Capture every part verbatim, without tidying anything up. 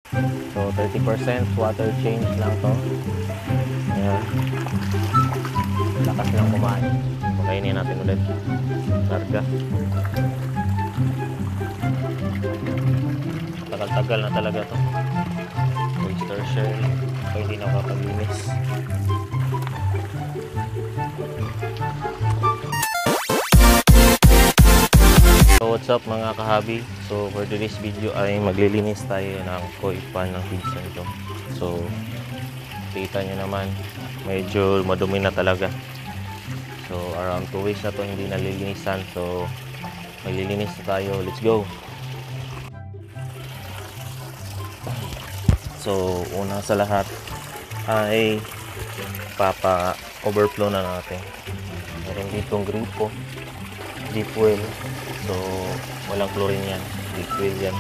So thirty percent water change lang to. Ayan. Lakas lang kumain. Pakainin natin ulit. Larga. Tagal-tagal na talaga to. Oyster shell. Kaya hindi na makapaglinis. So what's up mga kahabi? So for today's video ay maglilinis tayo ng koi pan ng pinsan ko. So kita nyo naman medyo madumi na talaga. So around two weeks na to hindi nalilinisan. So maglilinis na tayo. Let's go! So una sa lahat ay papa overflow na natin. Meron ditong gripo, deep well. So walang chlorine yan, deep well yan.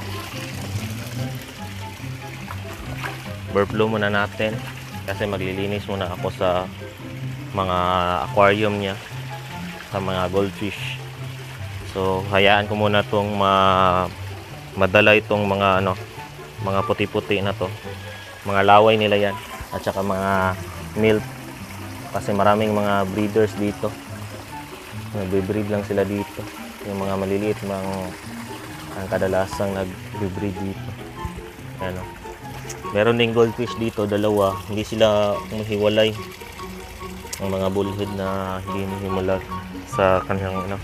Overflow muna natin kasi maglilinis muna ako sa mga aquarium niya, sa mga goldfish. So hayaan ko muna itong ma madala itong mga ano, mga puti-puti na to, mga laway nila yan, at saka mga milk, kasi maraming mga breeders dito, nagbe-breed lang sila dito, yung mga maliliit mga ang kadalasang nagbe-breed dito. Ano, meron ding goldfish dito, dalawa, hindi sila mahiwalay, ang mga bullhead na hindi mahiwalay sa kanyang ano.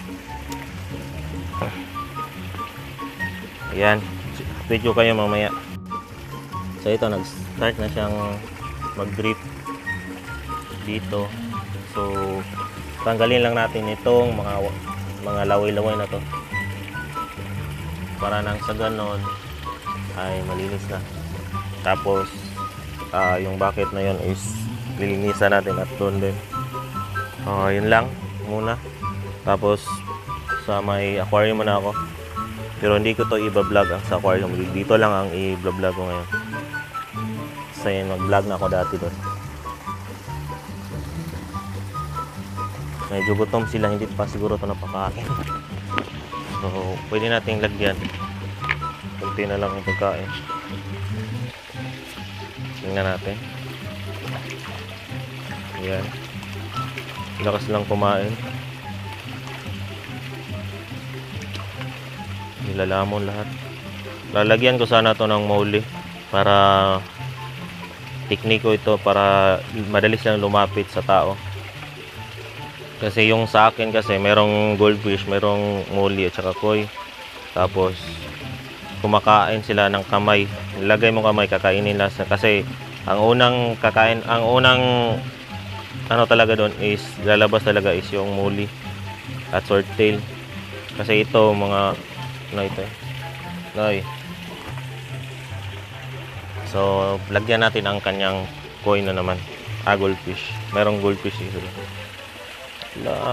Ayan, video kayo mamaya. So ito, nag-start na siyang mag-drip dito. So tanggalin lang natin itong mga mga laway-laway na to para nang sa ganon ay malinis na. Tapos uh, yung bucket na yon is lilinisan natin at doon din. Uh, yun lang muna. Tapos sa may aquarium muna ako. Pero hindi ko to i-vlog ang sa aquarium. Dito lang ang i-vlog ko ngayon. Kasi mag-vlog na ako dati doon. Medyo gutom sila, hindi pa siguro ito napakain. So, pwede nating lagyan. Kunti na lang yung pagkain. Tingnan natin. Ayan. Lakas lang kumain. Nilalamon lahat. Lalagyan ko sana to ng molly para tekniko ito para madali silang lumapit sa tao. Kasi yung sa akin kasi merong goldfish, merong molly at saka koi. Tapos kumakain sila ng kamay. Ilagay mo kamay, kakainin nila kasi ang unang kakain, ang unang ano talaga doon is lalabas talaga is yung molly at swordtail. Kasi ito mga ano ito eh. Noy. So, lagyan natin ang kanyang koi na naman. Ah, goldfish. Merong goldfish dito. Wala.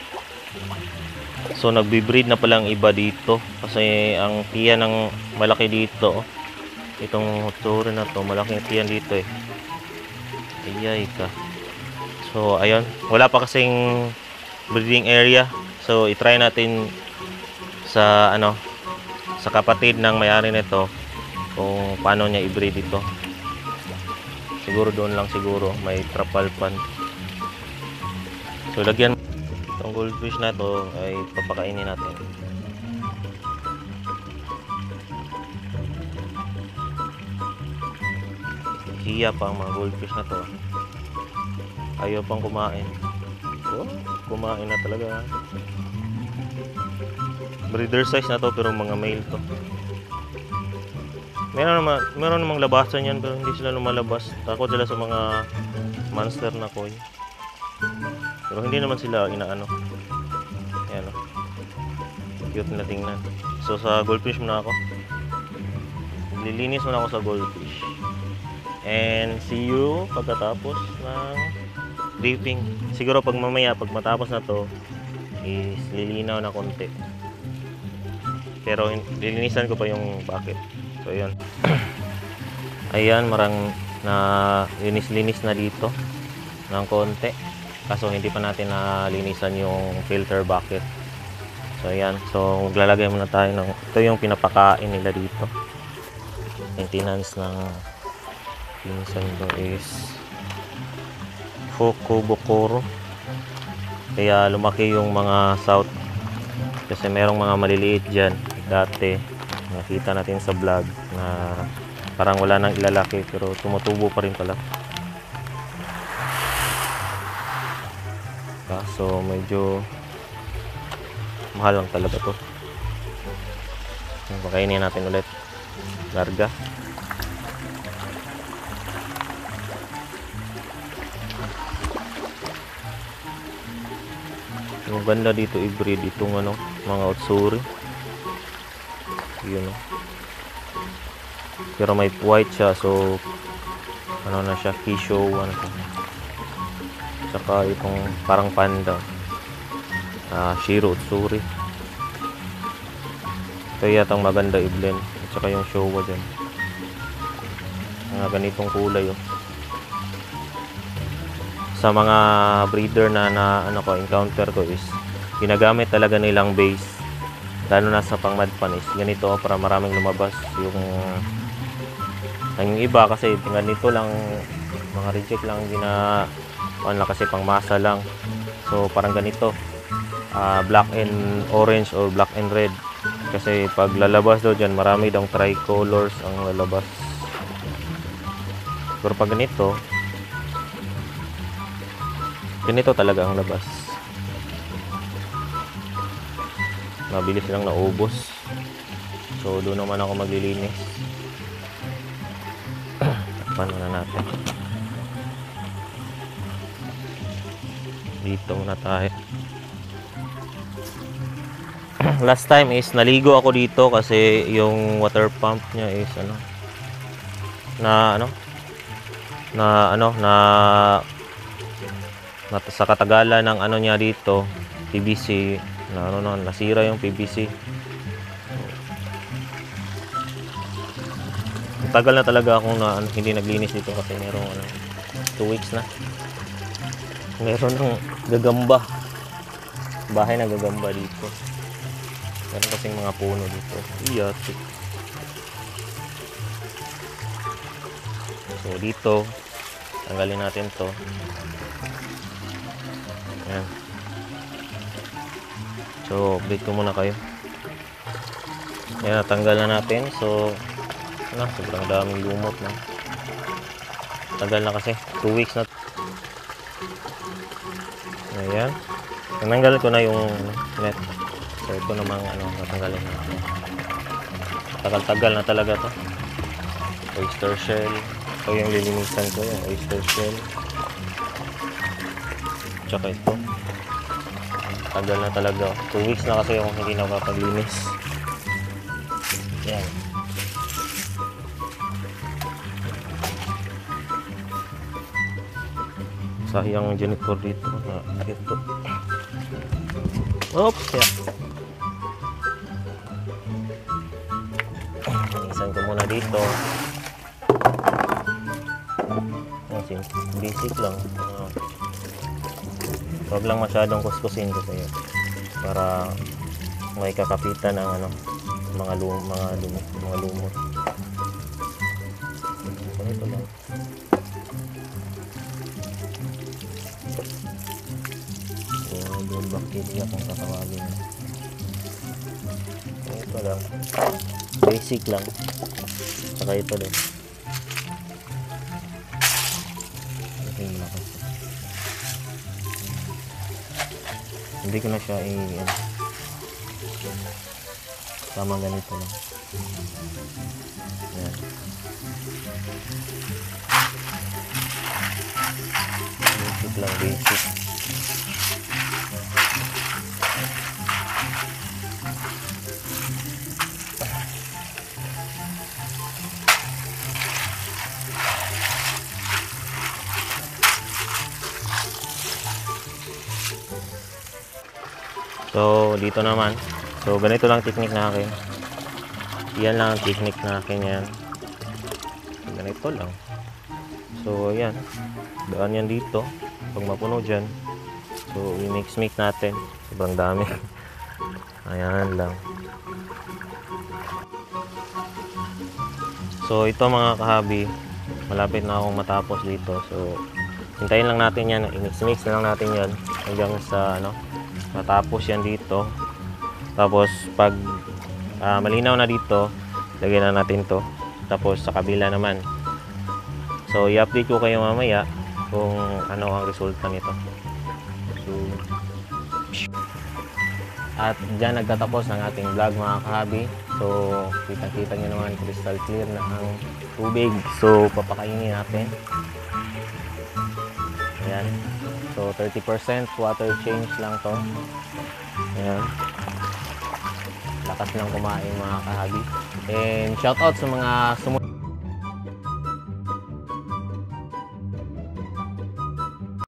So, nagbe-breed na palang iba dito. Kasi ang tiyan ng malaki dito. Itong hotsuri na to, malaking tiyan dito eh. Ayay ka. So, ayun. Wala pa kasing breeding area. So, itry natin sa ano, sa kapatid ng may-ari nito kung paano niya i-breed ito. Siguro doon lang siguro may trapal pan. So lagyan itong goldfish na to ay papakainin natin. Hiya pa ang mga goldfish na to. Ayaw pang kumain. So, kumain na talaga. Breeder size na to pero mga male to. Meron naman, meron namang labasan yan pero hindi sila lumalabas. Takot sila sa mga monster na koi. Pero hindi naman sila inaano. Ayan o. Cute na tingnan. So sa goldfish muna ako. Lilinis muna ako sa goldfish. And see you pagkatapos ng dripping. Siguro pag mamaya, pag matapos na to is lilinaw na konti. Pero lilinisan ko pa yung bucket. So yun. Ayan, marang na linis-linis na dito ng konti. Kaso hindi pa natin na linisan yung filter bucket. So ayan. So maglalagay muna tayo ng, ito yung pinapakain nila dito. maintenance ng pinsan ko is Fukubokuro. Kaya lumaki yung mga south kasi merong mga maliliit dyan dati, nakita natin sa vlog na parang wala nang ilalaki pero tumutubo pa rin pala. Kaso medyo mahal lang talaga to. Pakainin natin ulit. Larga. Yung ganda dito i-breed itong ano, mga Utsuri. Yun, oh. Pero may white siya, so ano na siya, Kisho, ano to. Saka itong parang panda, uh, Shiro Utsuri. Ito yatang maganda i-blend. At saka yung Showa dyan, mga ganitong kulay, oh. Sa mga breeder na, na ano ko, encounter ko is ginagamit talaga nilang base, lalo na sa pang mad pan is ganito, oh, para maraming lumabas. Yung ang iba kasi ganito lang, mga reject lang gina ano kasi pang masa lang, so parang ganito, uh, black and orange or black and red, kasi pag lalabas daw dyan marami daw tricolors ang lalabas. Pero pag ganito, ganito talaga ang labas. Mabilis lang naubos. So doon naman ako maglilinis. Takpan na natin. Dito muna tayo. Last time is naligo ako dito kasi yung water pump niya is ano na ano na ano na sa katagalan ng ano niya dito, P V C na ano na nasira yung P V C. Tagal na talaga akong na ano, hindi naglinis dito kasi merong ano, two weeks na. Meron ng gagamba. Bahay na gagamba dito. Meron kasing mga puno dito. Iyatik. So dito, tanggalin natin to. Ayan. So, update ko muna kayo. Ayan, natanggal na natin. So, na, sobrang daming lumot na. Tagal na kasi. two weeks na. Ayan. Tinanggal ko na yung net. So, ito namang ano, natanggalin natin. Tagal-tagal na talaga to. Oyster shell. Ito yung lilinisan ko, yung oyster shell. Tsaka ito. Tagal na talaga. two weeks na kasi yung hindi nakapaglinis. Yan. Sayang yung janitor dito. Na, ito. Oops! Yeah. Linisan ko muna dito. Basic lang. Uh, Huwag lang masyadong kuskusin kasi para may kakapitan ang ano, mga lum mga lum mga lumot. Ito lang. So, yung bacteria kung tatawagin. Ito lang. Basic lang. Saka ito din. Hindi ko na siya i ano, tama ganito lang. Ayan. Basic lang, basic. So, dito naman. So, ganito lang technique na akin. Yan lang ang technique na akin yan. Ganito lang. So, ayan. Daan yan dito. Pag mapuno dyan. So, i-mix-mix natin. Sobrang dami. Ayan lang. So ito mga kahabi, malapit na akong matapos dito. So hintayin lang natin yan, i-mix na lang natin yan hanggang sa ano, matapos yan dito. Tapos pag uh, malinaw na dito, lagyan na natin to. Tapos sa kabila naman. So i-update ko kayo mamaya kung ano ang resulta nito. So, at dyan nagtatapos ng ating vlog mga kahabi. So kita-kita nyo naman crystal clear na ang tubig. So papakainin natin. Ayan. So thirty percent water change lang to. Ayan. Lakas lang kumain mga kahabi. And shout out sa mga sumunod